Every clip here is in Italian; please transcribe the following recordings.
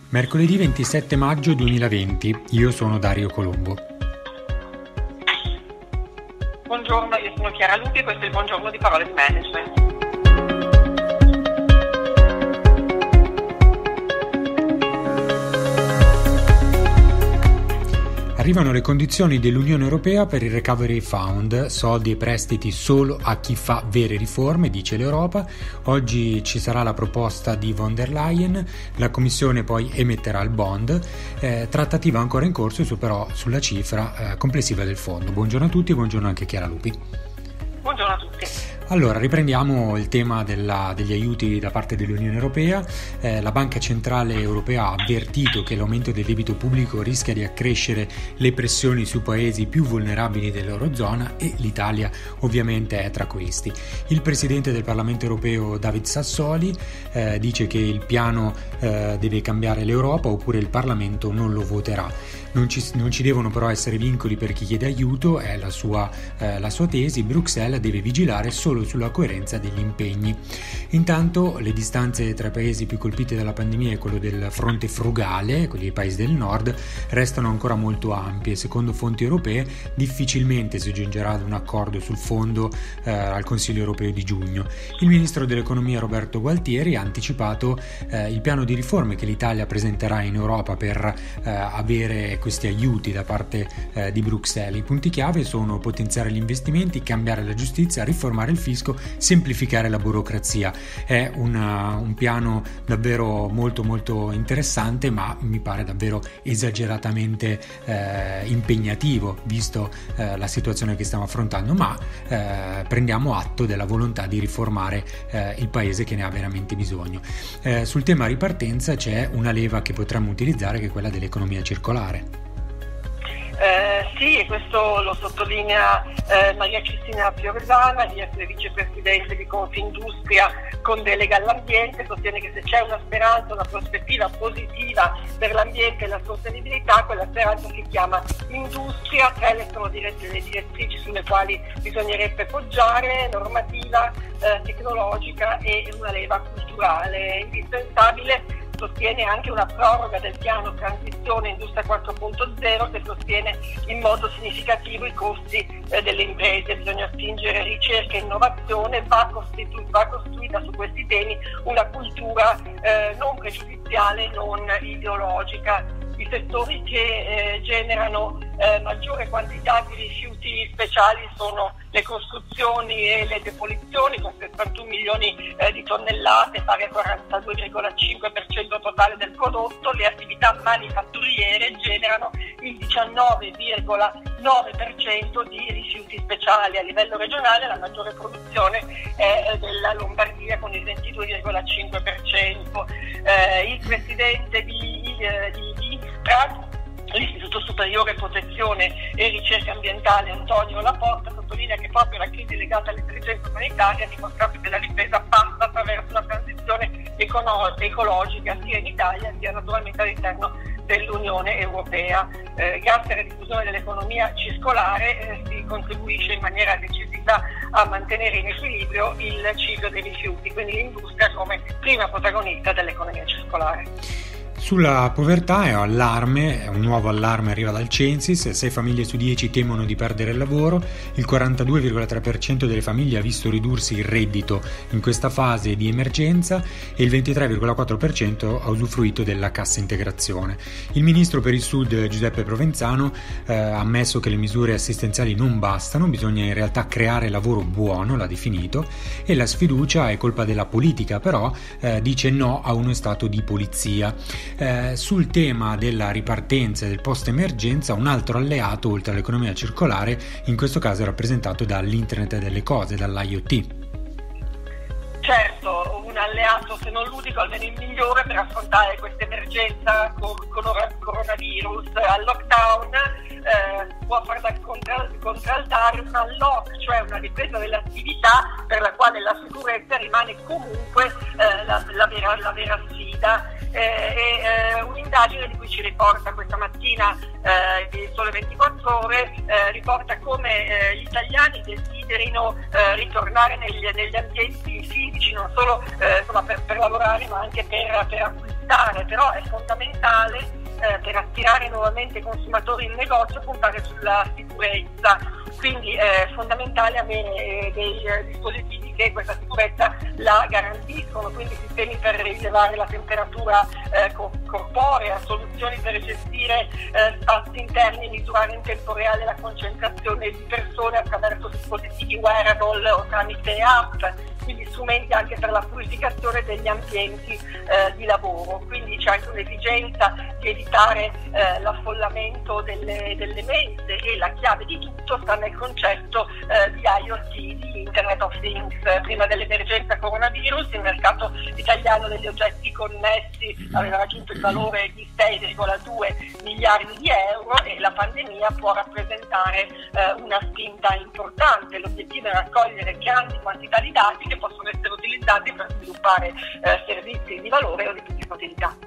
Mercoledì 27 maggio 2020, io sono Dario Colombo. Buongiorno, io sono Chiara Lupi e questo è il Buongiorno di Parole di Management. Arrivano le condizioni dell'Unione Europea per il Recovery Fund, soldi e prestiti solo a chi fa vere riforme, dice l'Europa. Oggi ci sarà la proposta di von der Leyen, la Commissione poi emetterà il bond, trattativa ancora in corso però sulla cifra complessiva del fondo. Buongiorno a tutti, buongiorno anche a Chiara Lupi. Buongiorno a tutti. Allora, riprendiamo il tema degli aiuti da parte dell'Unione Europea. La Banca Centrale Europea ha avvertito che l'aumento del debito pubblico rischia di accrescere le pressioni sui paesi più vulnerabili dell'Eurozona e l'Italia ovviamente è tra questi. Il Presidente del Parlamento Europeo David Sassoli dice che il piano deve cambiare l'Europa oppure il Parlamento non lo voterà. Non ci devono però essere vincoli per chi chiede aiuto, è la sua tesi. Bruxelles deve vigilare solo sulla coerenza degli impegni. Intanto le distanze tra i paesi più colpiti dalla pandemia e quello del fronte frugale, quelli dei paesi del nord, restano ancora molto ampie. Secondo fonti europee difficilmente si giungerà ad un accordo sul fondo al Consiglio europeo di giugno. Il ministro dell'economia Roberto Gualtieri ha anticipato il piano di riforme che l'Italia presenterà in Europa per avere questi aiuti da parte di Bruxelles. I punti chiave sono potenziare gli investimenti, cambiare la giustizia, riformare il fisco, semplificare la burocrazia. È un piano davvero molto molto interessante, ma mi pare davvero esageratamente impegnativo visto la situazione che stiamo affrontando, ma prendiamo atto della volontà di riformare il paese che ne ha veramente bisogno. Sul tema ripartenza c'è una leva che potremmo utilizzare, che è quella dell'economia circolare. Sì, e questo lo sottolinea Maria Cristina Fiorezana, vicepresidente di Confindustria con delega all'ambiente. Sostiene che se c'è una speranza, una prospettiva positiva per l'ambiente e la sostenibilità, quella speranza si chiama industria. Tre sono le direttrici sulle quali bisognerebbe poggiare: normativa, tecnologica e una leva culturale. È indispensabile. Sostiene anche una proroga del piano Transizione Industria 4.0 che sostiene in modo significativo i costi delle imprese. Bisogna spingere ricerca e innovazione, va costruita su questi temi una cultura non pregiudiziale, non ideologica. I settori che generano maggiore quantità di rifiuti speciali sono le costruzioni e le demolizioni, con 71 milioni di tonnellate, pari al 42,5% totale del prodotto. Le attività manifatturiere generano il 19,9% di rifiuti speciali. A livello regionale la maggiore produzione è della Lombardia con il 22,5%. Il presidente di l'Istituto Superiore Protezione e Ricerca Ambientale Antonio Laporta sottolinea che proprio la crisi legata all'emergenza umanitaria ha dimostrato che la ripresa passa attraverso una transizione ecologica sia in Italia sia naturalmente all'interno dell'Unione Europea. Grazie alla diffusione dell'economia circolare si contribuisce in maniera decisiva a mantenere in equilibrio il ciclo dei rifiuti, quindi l'industria come prima protagonista dell'economia circolare. Sulla povertà è un nuovo allarme arriva dal Censis, 6 famiglie su 10 temono di perdere il lavoro, il 42,3% delle famiglie ha visto ridursi il reddito in questa fase di emergenza e il 23,4% ha usufruito della cassa integrazione. Il ministro per il Sud Giuseppe Provenzano ha ammesso che le misure assistenziali non bastano, bisogna in realtà creare lavoro buono, l'ha definito, e la sfiducia è colpa della politica, però dice no a uno stato di polizia. Sul tema della ripartenza e del post-emergenza, un altro alleato oltre all'economia circolare, in questo caso è rappresentato dall'Internet delle cose, dall'IoT. Certo, un alleato se non l'unico, almeno il migliore per affrontare questa emergenza coronavirus. Al lockdown può far da contraltare un unlock, cioè una ripresa dell'attività per la quale la sicurezza rimane comunque la vera sfida. Un'indagine di cui ci riporta questa mattina il Sole 24 Ore riporta come gli italiani desiderino ritornare negli ambienti fisici, non solo per lavorare ma anche per acquistare acquistare, però è fondamentale per attirare nuovamente i consumatori in negozio puntare sulla sicurezza, quindi è fondamentale avere dei dispositivi che questa sicurezza la garantiscono, quindi sistemi per rilevare la temperatura corporea, soluzioni per gestire spazi interni, misurare in tempo reale la concentrazione di persone attraverso dispositivi wearable o tramite app, quindi strumenti anche per la purificazione degli ambienti di lavoro. Quindi c'è anche un'esigenza di evitare l'affollamento delle mense, e la chiave di tutto sta nel concetto di IoT, di Internet of Things. Prima dell'emergenza coronavirus il mercato italiano degli oggetti connessi aveva raggiunto il valore di 6,2 miliardi di euro e la pandemia può rappresentare una spinta importante. L'obiettivo è raccogliere grandi quantità di dati che possono essere utilizzati per sviluppare servizi di valore o di pubblica utilità.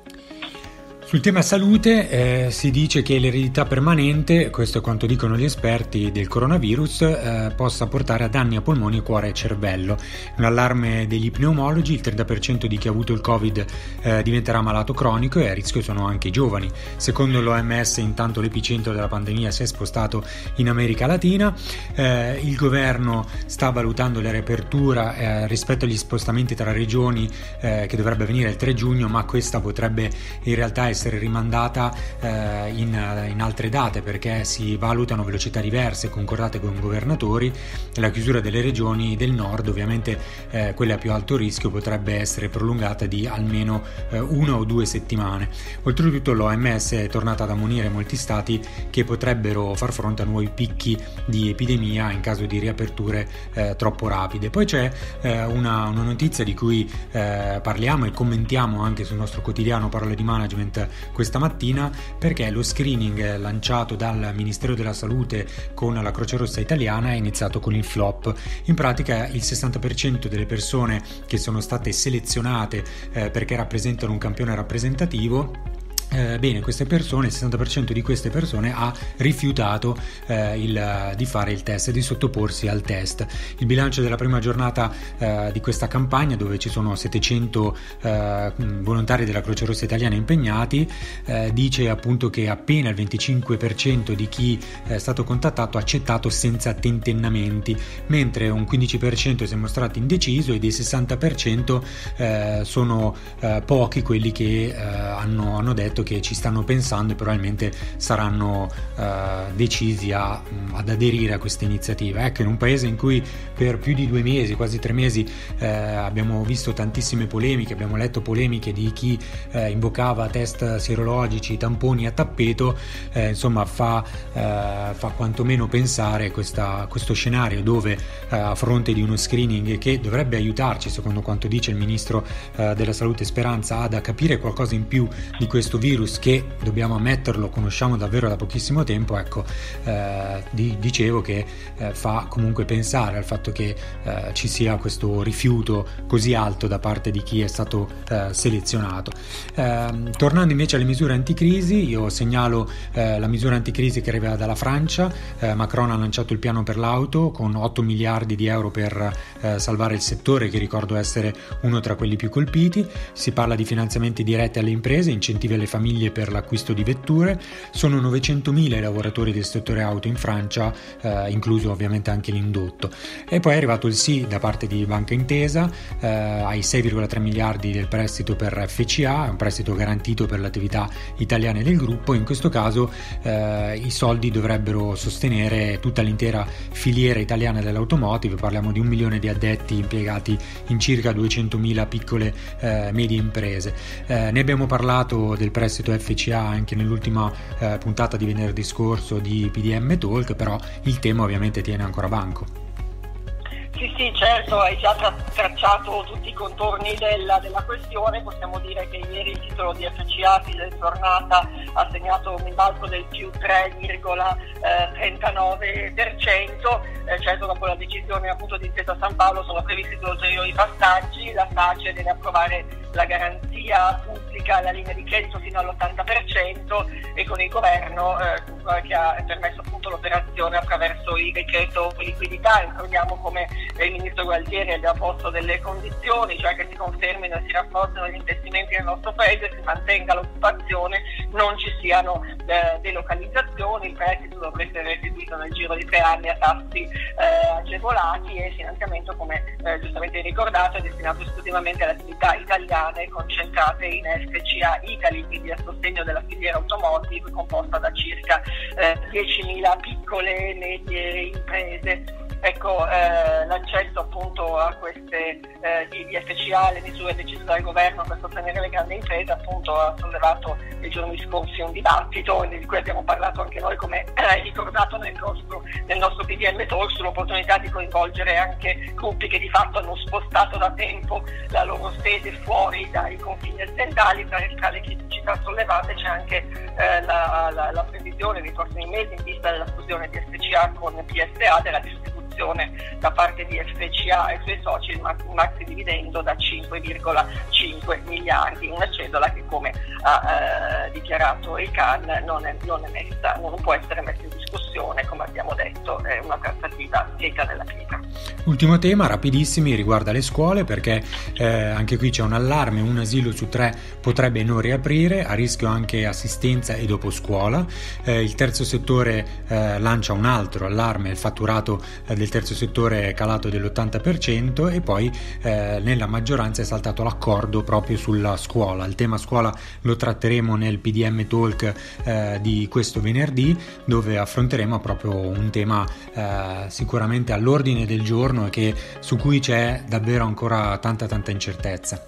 Sul tema salute si dice che l'eredità permanente, questo è quanto dicono gli esperti del coronavirus, possa portare a danni a polmoni, cuore e cervello. Un allarme degli pneumologi: il 30% di chi ha avuto il Covid diventerà malato cronico e a rischio sono anche i giovani. Secondo l'OMS intanto l'epicentro della pandemia si è spostato in America Latina. Il governo sta valutando la riapertura rispetto agli spostamenti tra regioni che dovrebbe avvenire il 3 giugno, ma questa potrebbe in realtà essere rimandata in altre date, perché si valutano velocità diverse concordate con i governatori. La chiusura delle regioni del nord, ovviamente quelle a più alto rischio, potrebbe essere prolungata di almeno 1 o 2 settimane. Oltretutto l'OMS è tornata ad ammonire molti stati che potrebbero far fronte a nuovi picchi di epidemia in caso di riaperture troppo rapide. Poi c'è una notizia di cui parliamo e commentiamo anche sul nostro quotidiano Parole di Management questa mattina, perché lo screening lanciato dal Ministero della Salute con la Croce Rossa Italiana è iniziato con il flop. In pratica il 60% delle persone che sono state selezionate perché rappresentano un campione rappresentativo, queste persone, il 60% di queste persone ha rifiutato di fare il test, di sottoporsi al test. Il bilancio della prima giornata di questa campagna, dove ci sono 700 volontari della Croce Rossa Italiana impegnati, dice appunto che appena il 25% di chi è stato contattato ha accettato senza tentennamenti, mentre un 15% si è mostrato indeciso e dei 60% sono pochi quelli che hanno detto che ci stanno pensando e probabilmente saranno decisi ad aderire a questa iniziativa. Ecco, in un paese in cui per più di 2 mesi, quasi 3 mesi, abbiamo visto tantissime polemiche, abbiamo letto polemiche di chi invocava test sierologici, tamponi a tappeto, insomma fa quantomeno pensare questo scenario dove a fronte di uno screening che dovrebbe aiutarci, secondo quanto dice il ministro della Salute Speranza, ad capire qualcosa in più di questo virus che, dobbiamo ammetterlo, conosciamo davvero da pochissimo tempo. Ecco, dicevo che fa comunque pensare al fatto che ci sia questo rifiuto così alto da parte di chi è stato selezionato. Tornando invece alle misure anticrisi, io segnalo la misura anticrisi che arriva dalla Francia. Macron ha lanciato il piano per l'auto con 8 miliardi di euro per salvare il settore, che ricordo essere uno tra quelli più colpiti. Si parla di finanziamenti diretti alle imprese, incentivi alle famiglie per l'acquisto di vetture. Sono 900.000 i lavoratori del settore auto in Francia, incluso ovviamente anche l'indotto. E poi è arrivato il sì da parte di Banca Intesa ai 6,3 miliardi del prestito per FCA, un prestito garantito per le attività italiane del gruppo. In questo caso i soldi dovrebbero sostenere tutta l'intera filiera italiana dell'automotive. Parliamo di 1 milione di addetti impiegati in circa 200.000 piccole medie imprese. Ne abbiamo parlato del prestito FCA anche nell'ultima puntata di venerdì scorso di PDM Talk, però il tema ovviamente tiene ancora banco. Sì, certo, hai già tracciato tutti i contorni della questione. Possiamo dire che ieri il titolo di FCA a fine giornata ha segnato un rimbalzo del più 3,39%. Certo, dopo la decisione appunto di Intesa San Paolo sono previsti 2 ulteriori passaggi. La SACE deve approvare la garanzia pubblica modifica la linea di credito fino all'80% e con il governo che ha permesso appunto l'operazione attraverso il decreto liquidità. Ricordiamo come il ministro Gualtieri abbia posto delle condizioni, cioè che si confermino e si rafforzino gli investimenti nel nostro paese, si mantenga l'occupazione, non ci siano delocalizzazioni, il prestito dovrebbe essere restituito nel giro di 3 anni a tassi agevolati e il finanziamento, come giustamente ricordato, è destinato esclusivamente alle attività italiane concentrate in FCA Italy, quindi a sostegno della filiera automotive composta da circa 10.000 piccole e medie imprese. Ecco, l'accesso appunto a queste di FCA, le misure decise dal governo per sostenere le grandi imprese, appunto ha sollevato nei giorni scorsi un dibattito di cui abbiamo parlato anche noi, come ricordato nel nostro PDM Talk, sull'opportunità di coinvolgere anche gruppi che di fatto hanno spostato da tempo la loro sede fuori dai confini aziendali. Tra le criticità sollevate c'è anche la previsione nei prossimi mesi, in vista della fusione di FCA con PSA, della distribuzione da parte di FCA e suoi soci il maxi dividendo da 5,5 miliardi, una cedola che, come ha dichiarato il CAN, non può essere messa in discussione, come abbiamo detto, è una trattativa scritta nella pietra. Ultimo tema, rapidissimi, riguarda le scuole, perché anche qui c'è un allarme: un asilo su 3 potrebbe non riaprire, a rischio anche assistenza e dopo scuola. Il terzo settore lancia un altro allarme: il fatturato del terzo settore è calato dell'80%, e poi nella maggioranza è saltato l'accordo proprio sulla scuola. Il tema scuola lo tratteremo nel PDM Talk di questo venerdì, dove affronteremo proprio un tema sicuramente all'ordine del giorno e su cui c'è davvero ancora tanta incertezza.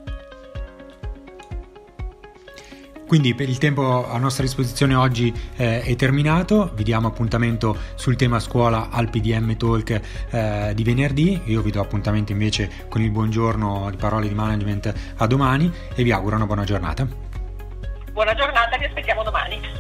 Quindi per il tempo a nostra disposizione oggi è terminato. Vi diamo appuntamento sul tema scuola al PDM Talk di venerdì. Io vi do appuntamento invece con il buongiorno di Parole di Management a domani e vi auguro una buona giornata. Buona giornata, vi aspettiamo domani.